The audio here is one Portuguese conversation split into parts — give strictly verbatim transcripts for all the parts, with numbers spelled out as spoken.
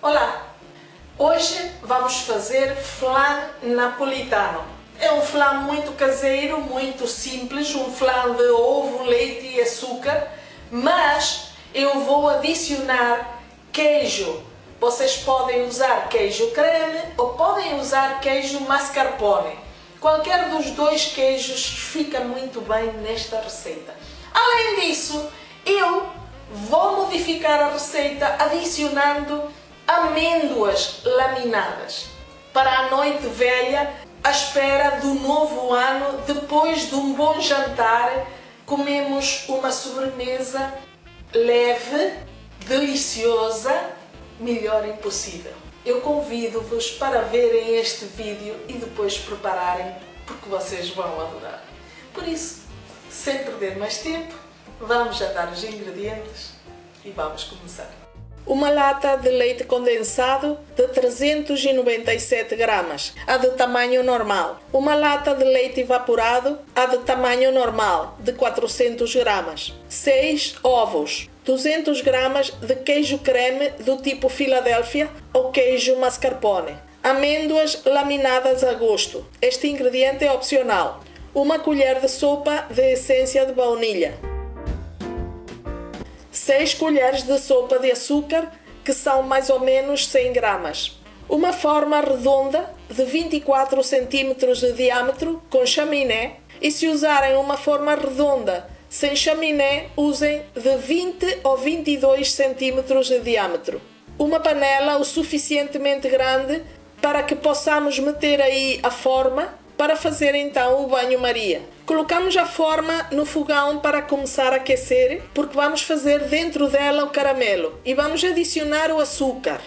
Olá! Hoje vamos fazer flan napolitano. É um flan muito caseiro, muito simples, um flan de ovo, leite e açúcar, mas eu vou adicionar queijo. Vocês podem usar queijo creme ou podem usar queijo mascarpone. Qualquer dos dois queijos fica muito bem nesta receita. Além disso, eu vou modificar a receita adicionando amêndoas laminadas para a noite velha, à espera do novo ano. Depois de um bom jantar, comemos uma sobremesa leve, deliciosa, melhor impossível. Eu convido-vos para verem este vídeo e depois prepararem, porque vocês vão adorar. Por isso, sem perder mais tempo, vamos jantar os ingredientes e vamos começar. Uma lata de leite condensado de trezentos e noventa e sete gramas, a de tamanho normal. Uma lata de leite evaporado, a de tamanho normal, de quatrocentos gramas. seis ovos. duzentos gramas de queijo creme do tipo Filadélfia ou queijo mascarpone. Amêndoas laminadas a gosto. Este ingrediente é opcional. Uma colher de sopa de essência de baunilha. seis colheres de sopa de açúcar, que são mais ou menos cem gramas. Uma forma redonda de vinte e quatro centímetros de diâmetro com chaminé, e se usarem uma forma redonda sem chaminé, usem de vinte ou vinte e dois centímetros de diâmetro. Uma panela o suficientemente grande para que possamos meter aí a forma para fazer então o banho-maria. Colocamos a forma no fogão para começar a aquecer, porque vamos fazer dentro dela o caramelo e vamos adicionar o açúcar.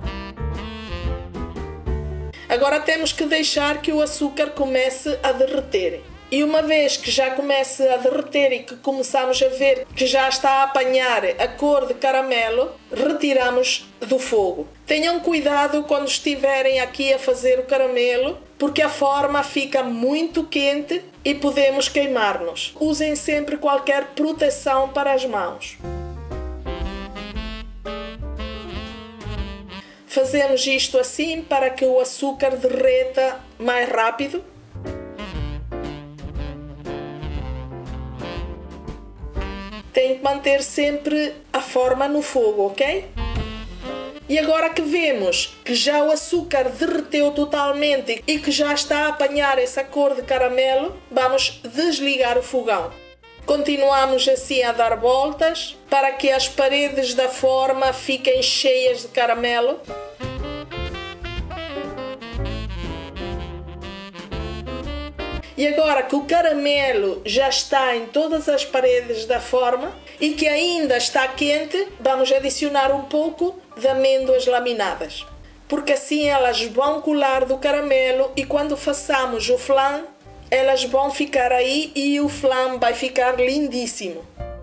Agora temos que deixar que o açúcar comece a derreter. E uma vez que já comece a derreter e que começamos a ver que já está a apanhar a cor de caramelo, retiramos do fogo. Tenham cuidado quando estiverem aqui a fazer o caramelo, porque a forma fica muito quente e podemos queimar-nos. Usem sempre qualquer proteção para as mãos. Fazemos isto assim para que o açúcar derreta mais rápido. Tem que manter sempre a forma no fogo, ok? E agora que vemos que já o açúcar derreteu totalmente e que já está a apanhar essa cor de caramelo, vamos desligar o fogão. Continuamos assim a dar voltas para que as paredes da forma fiquem cheias de caramelo. E agora que o caramelo já está em todas as paredes da forma e que ainda está quente, vamos adicionar um pouco de amêndoas laminadas. Porque assim elas vão colar do caramelo e quando façamos o flan, elas vão ficar aí e o flan vai ficar lindíssimo.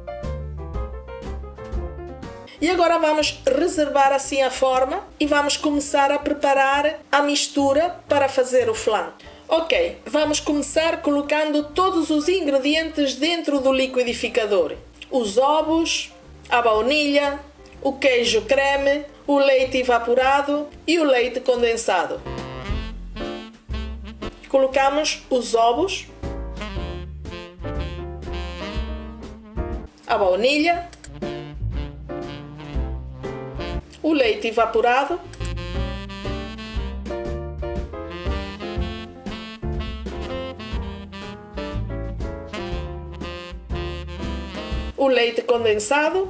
E agora vamos reservar assim a forma e vamos começar a preparar a mistura para fazer o flan. Ok, vamos começar colocando todos os ingredientes dentro do liquidificador. Os ovos, a baunilha, o queijo creme, o leite evaporado e o leite condensado. Colocamos os ovos, a baunilha, o leite evaporado, o leite condensado,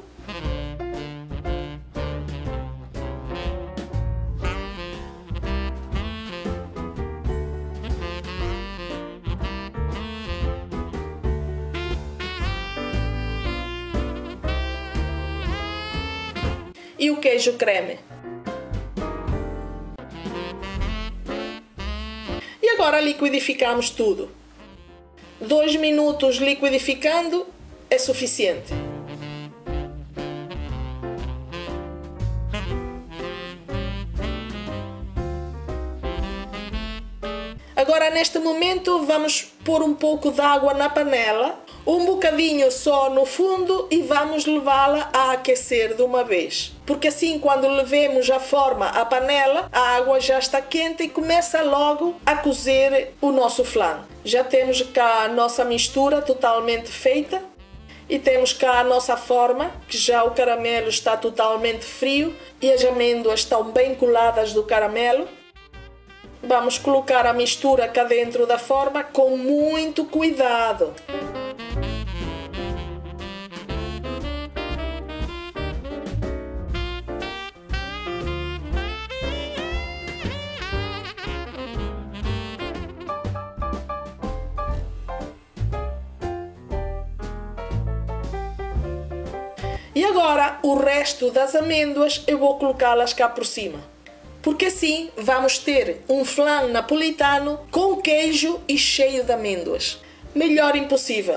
e o queijo creme. E agora liquidificamos tudo. Dois minutos liquidificando é suficiente. Agora neste momento vamos pôr um pouco de água na panela, Um bocadinho só no fundo e vamos levá-la a aquecer de uma vez. Porque assim, quando levemos a forma à panela, a água já está quente e começa logo a cozer o nosso flan. Já temos cá a nossa mistura totalmente feita e temos cá a nossa forma, que já o caramelo está totalmente frio e as amêndoas estão bem coladas do caramelo. Vamos colocar a mistura cá dentro da forma com muito cuidado. E agora o resto das amêndoas eu vou colocá-las cá por cima. Porque assim vamos ter um flan napolitano com queijo e cheio de amêndoas. Melhor impossível.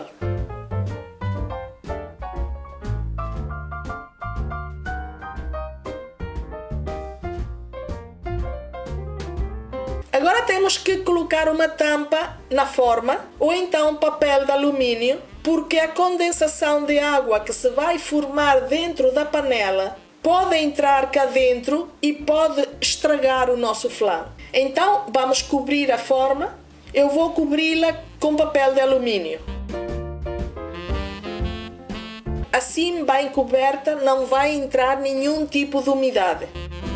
Agora temos que colocar uma tampa na forma ou então papel de alumínio, porque a condensação de água que se vai formar dentro da panela pode entrar cá dentro e pode estragar o nosso flan. Então vamos cobrir a forma. Eu vou cobri-la com papel de alumínio. Assim, bem coberta, não vai entrar nenhum tipo de umidade.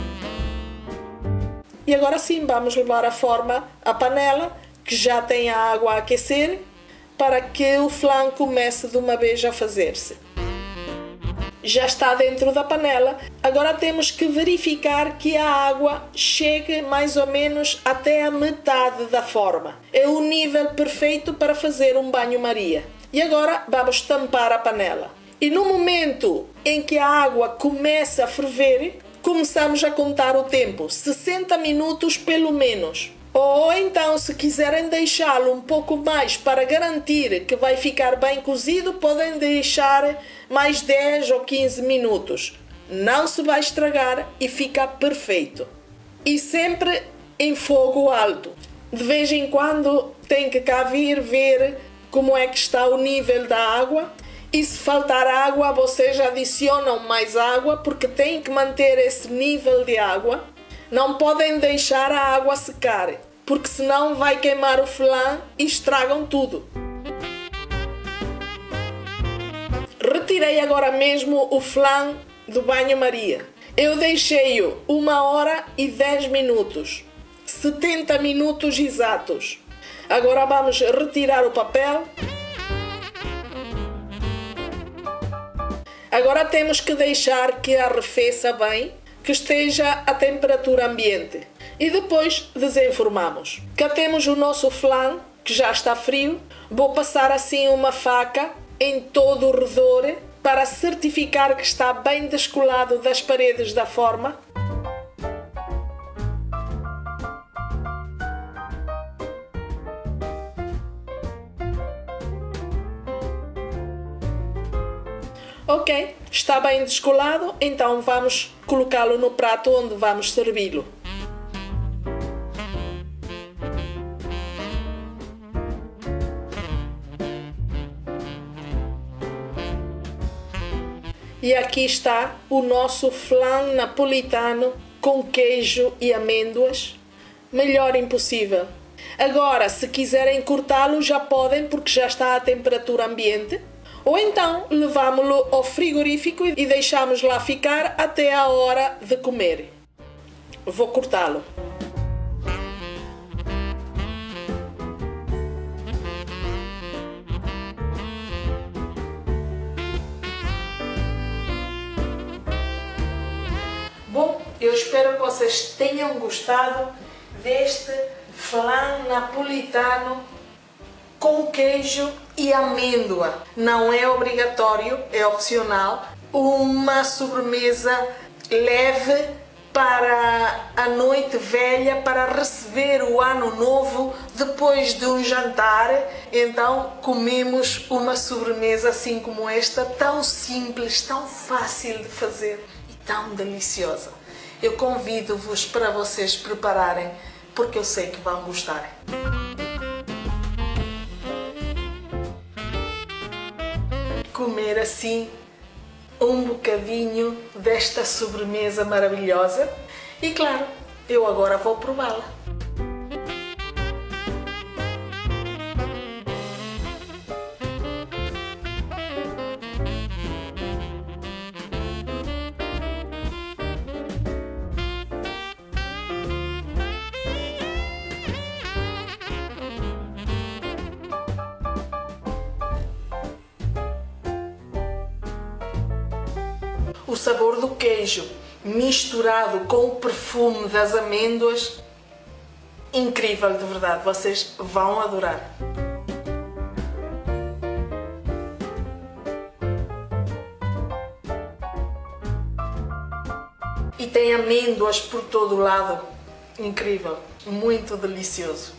E agora sim, vamos levar a forma à panela, que já tem a água a aquecer, para que o flan comece de uma vez a fazer-se. Já está dentro da panela. Agora temos que verificar que a água chegue mais ou menos até a metade da forma. É o nível perfeito para fazer um banho-maria. E agora vamos tampar a panela. E no momento em que a água começa a ferver, começamos a contar o tempo, sessenta minutos pelo menos. Ou então, se quiserem deixá-lo um pouco mais para garantir que vai ficar bem cozido, podem deixar mais dez ou quinze minutos. Não se vai estragar e fica perfeito. E sempre em fogo alto. De vez em quando tem que cá vir ver como é que está o nível da água. E se faltar água, vocês adicionam mais água, porque têm que manter esse nível de água. Não podem deixar a água secar, porque senão vai queimar o flan e estragam tudo. Retirei agora mesmo o flan do banho-maria. Eu deixei-o uma hora e dez minutos. setenta minutos exatos. Agora vamos retirar o papel. Agora temos que deixar que arrefeça bem, que esteja a temperatura ambiente. E depois desenformamos. Cá temos o nosso flan, que já está frio. Vou passar assim uma faca em todo o redor para certificar que está bem descolado das paredes da forma. Ok, está bem descolado, então vamos colocá-lo no prato onde vamos servi-lo. E aqui está o nosso flan napolitano com queijo e amêndoas. Melhor impossível. Agora, se quiserem cortá-lo, já podem, porque já está a temperatura ambiente. Ou então levámo-lo ao frigorífico e deixamos lá ficar até a hora de comer. Vou cortá-lo. Bom, eu espero que vocês tenham gostado deste flan napolitano com queijo e amêndoa. Não é obrigatório, é opcional. Uma sobremesa leve para a noite velha, para receber o ano novo depois de um jantar. Então comemos uma sobremesa assim como esta, tão simples, tão fácil de fazer e tão deliciosa. Eu convido-vos para vocês prepararem, porque eu sei que vão gostar. comer assim um bocadinho desta sobremesa maravilhosa. E claro, eu agora vou prová-la. O sabor do queijo misturado com o perfume das amêndoas, incrível, de verdade, vocês vão adorar. E tem amêndoas por todo o lado, incrível, muito delicioso.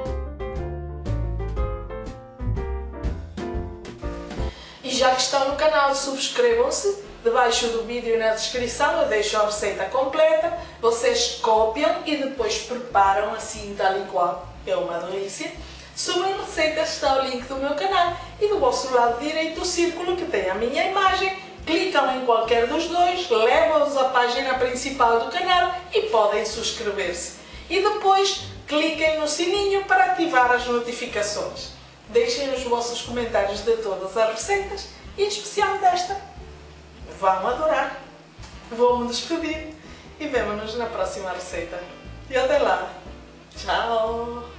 E já que estão no canal, subscrevam-se. Debaixo do vídeo na descrição eu deixo a receita completa, vocês copiam e depois preparam assim tal e qual, é uma delícia. Sobre a receita está o link do meu canal e do vosso lado direito o círculo que tem a minha imagem, clicam em qualquer dos dois, levam-os à página principal do canal e podem subscrever-se. E depois cliquem no sininho para ativar as notificações. Deixem os vossos comentários de todas as receitas e em especial desta. Vão adorar. Vou me despedir e vemo-nos na próxima receita. E até lá. Tchau!